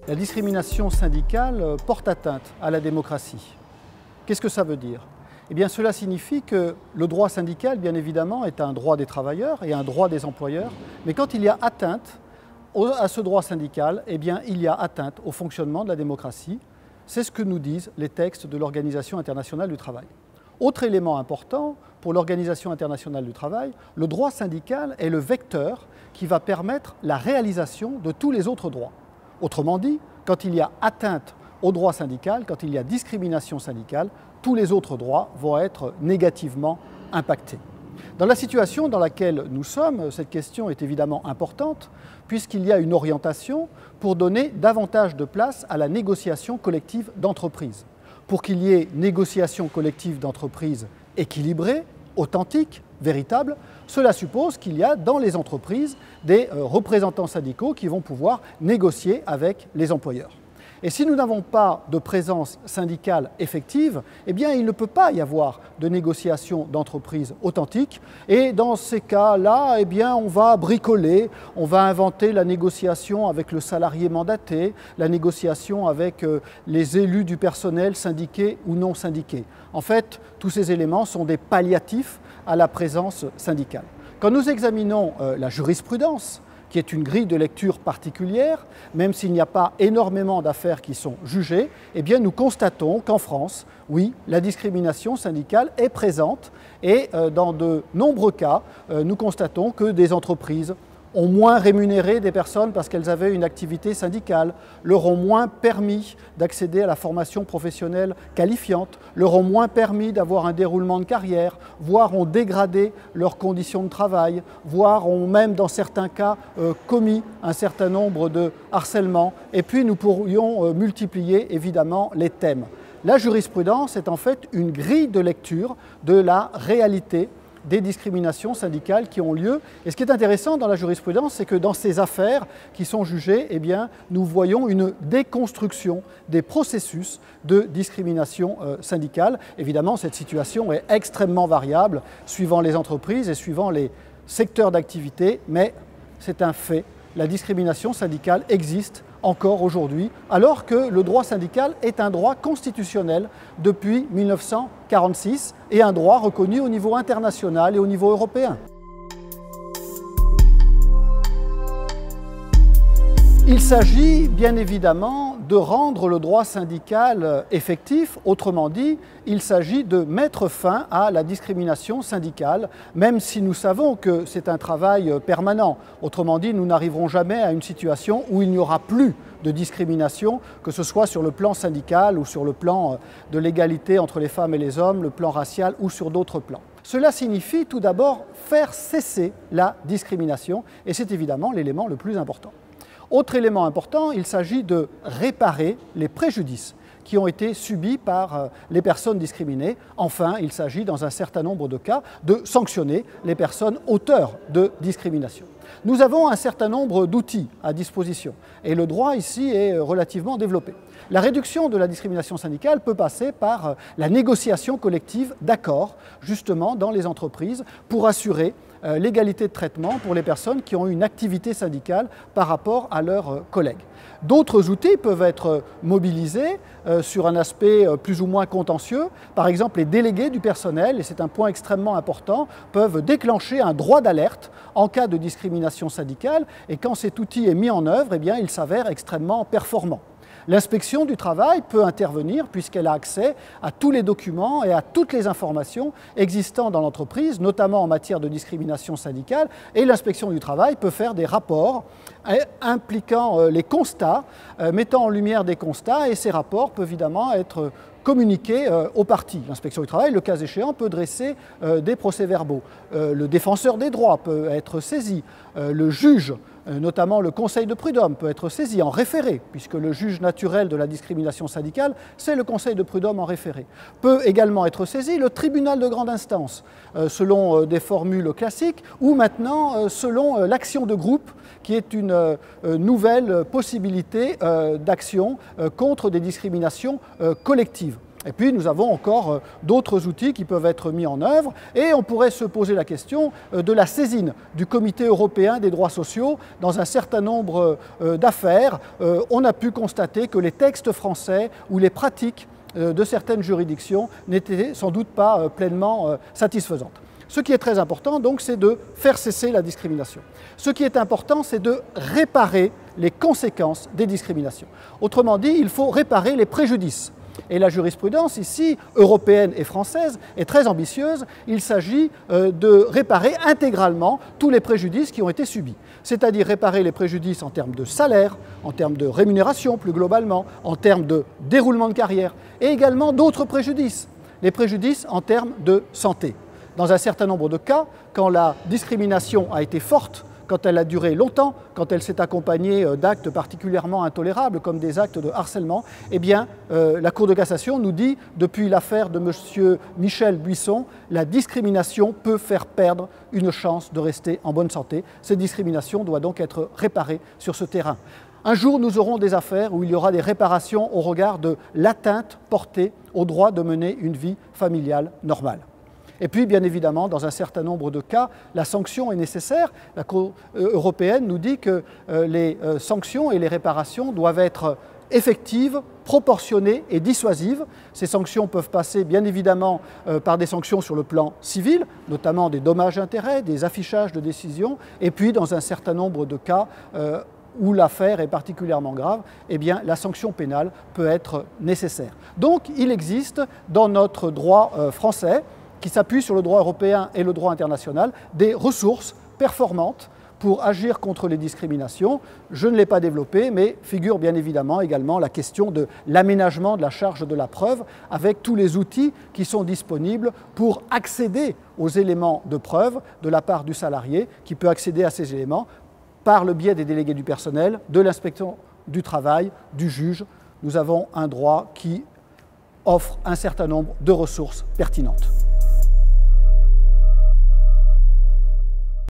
La discrimination syndicale porte atteinte à la démocratie. Qu'est-ce que ça veut dire? Eh bien, cela signifie que le droit syndical, bien évidemment, est un droit des travailleurs et un droit des employeurs, mais quand il y a atteinte à ce droit syndical, eh bien, il y a atteinte au fonctionnement de la démocratie. C'est ce que nous disent les textes de l'Organisation internationale du travail. Autre élément important pour l'Organisation internationale du travail, le droit syndical est le vecteur qui va permettre la réalisation de tous les autres droits. Autrement dit, quand il y a atteinte au droit syndical, quand il y a discrimination syndicale, tous les autres droits vont être négativement impactés. Dans la situation dans laquelle nous sommes, cette question est évidemment importante puisqu'il y a une orientation pour donner davantage de place à la négociation collective d'entreprise. Pour qu'il y ait négociation collective d'entreprise équilibrée, authentique, véritable, cela suppose qu'il y a dans les entreprises des représentants syndicaux qui vont pouvoir négocier avec les employeurs. Et si nous n'avons pas de présence syndicale effective, eh bien, il ne peut pas y avoir de négociation d'entreprise authentique. Et dans ces cas-là, eh bien, on va bricoler, on va inventer la négociation avec le salarié mandaté, la négociation avec les élus du personnel syndiqués ou non syndiqués. En fait, tous ces éléments sont des palliatifs à la présence syndicale. Quand nous examinons la jurisprudence, qui est une grille de lecture particulière, même s'il n'y a pas énormément d'affaires qui sont jugées, eh bien nous constatons qu'en France, oui, la discrimination syndicale est présente et dans de nombreux cas, nous constatons que des entreprises ont moins rémunéré des personnes parce qu'elles avaient une activité syndicale, leur ont moins permis d'accéder à la formation professionnelle qualifiante, leur ont moins permis d'avoir un déroulement de carrière, voire ont dégradé leurs conditions de travail, voire ont même dans certains cas commis un certain nombre de harcèlements. Et puis nous pourrions multiplier évidemment les thèmes. La jurisprudence est en fait une grille de lecture de la réalité des discriminations syndicales qui ont lieu. Et ce qui est intéressant dans la jurisprudence, c'est que dans ces affaires qui sont jugées, eh bien, nous voyons une déconstruction des processus de discrimination syndicale. Évidemment, cette situation est extrêmement variable suivant les entreprises et suivant les secteurs d'activité, mais c'est un fait. La discrimination syndicale existe encore aujourd'hui, alors que le droit syndical est un droit constitutionnel depuis 1946 et un droit reconnu au niveau international et au niveau européen. Il s'agit bien évidemment de rendre le droit syndical effectif, autrement dit, il s'agit de mettre fin à la discrimination syndicale, même si nous savons que c'est un travail permanent. Autrement dit, nous n'arriverons jamais à une situation où il n'y aura plus de discrimination, que ce soit sur le plan syndical ou sur le plan de l'égalité entre les femmes et les hommes, le plan racial ou sur d'autres plans. Cela signifie tout d'abord faire cesser la discrimination et c'est évidemment l'élément le plus important. Autre élément important, il s'agit de réparer les préjudices qui ont été subis par les personnes discriminées. Enfin, il s'agit dans un certain nombre de cas de sanctionner les personnes auteurs de discrimination. Nous avons un certain nombre d'outils à disposition et le droit ici est relativement développé. La réduction de la discrimination syndicale peut passer par la négociation collective d'accords justement dans les entreprises pour assurer l'égalité de traitement pour les personnes qui ont une activité syndicale par rapport à leurs collègues. D'autres outils peuvent être mobilisés sur un aspect plus ou moins contentieux. Par exemple, les délégués du personnel, et c'est un point extrêmement important, peuvent déclencher un droit d'alerte en cas de discrimination syndicale et quand cet outil est mis en œuvre, eh bien, il s'avère extrêmement performant. L'inspection du travail peut intervenir puisqu'elle a accès à tous les documents et à toutes les informations existant dans l'entreprise, notamment en matière de discrimination syndicale, et l'inspection du travail peut faire des rapports impliquant les constats, mettant en lumière des constats, et ces rapports peuvent évidemment être communiqués aux parties. L'inspection du travail, le cas échéant, peut dresser des procès-verbaux. Le défenseur des droits peut être saisi. Le juge, notamment le conseil de prud'homme, peut être saisi en référé, puisque le juge naturel de la discrimination syndicale, c'est le conseil de prud'homme en référé. Peut également être saisi le tribunal de grande instance, selon des formules classiques, ou maintenant selon l'action de groupe, qui est une nouvelle possibilité d'action contre des discriminations collectives. Et puis nous avons encore d'autres outils qui peuvent être mis en œuvre et on pourrait se poser la question de la saisine du Comité européen des droits sociaux. Dans un certain nombre d'affaires, on a pu constater que les textes français ou les pratiques de certaines juridictions n'étaient sans doute pas pleinement satisfaisantes. Ce qui est très important, donc, c'est de faire cesser la discrimination. Ce qui est important, c'est de réparer les conséquences des discriminations. Autrement dit, il faut réparer les préjudices. Et la jurisprudence ici, européenne et française, est très ambitieuse. Il s'agit de réparer intégralement tous les préjudices qui ont été subis. C'est-à-dire réparer les préjudices en termes de salaire, en termes de rémunération plus globalement, en termes de déroulement de carrière, et également d'autres préjudices, les préjudices en termes de santé. Dans un certain nombre de cas, quand la discrimination a été forte, quand elle a duré longtemps, quand elle s'est accompagnée d'actes particulièrement intolérables comme des actes de harcèlement, eh bien, la Cour de cassation nous dit, depuis l'affaire de M. Michel Buisson, la discrimination peut faire perdre une chance de rester en bonne santé. Cette discrimination doit donc être réparée sur ce terrain. Un jour, nous aurons des affaires où il y aura des réparations au regard de l'atteinte portée au droit de mener une vie familiale normale. Et puis, bien évidemment, dans un certain nombre de cas, la sanction est nécessaire. La Cour européenne nous dit que les sanctions et les réparations doivent être effectives, proportionnées et dissuasives. Ces sanctions peuvent passer, bien évidemment, par des sanctions sur le plan civil, notamment des dommages-intérêts, des affichages de décisions, et puis, dans un certain nombre de cas, où l'affaire est particulièrement grave, eh bien, la sanction pénale peut être nécessaire. Donc, il existe dans notre droit français, qui s'appuie sur le droit européen et le droit international, des ressources performantes pour agir contre les discriminations. Je ne l'ai pas développé, mais figure bien évidemment également la question de l'aménagement de la charge de la preuve avec tous les outils qui sont disponibles pour accéder aux éléments de preuve de la part du salarié qui peut accéder à ces éléments par le biais des délégués du personnel, de l'inspection du travail, du juge. Nous avons un droit qui offre un certain nombre de ressources pertinentes.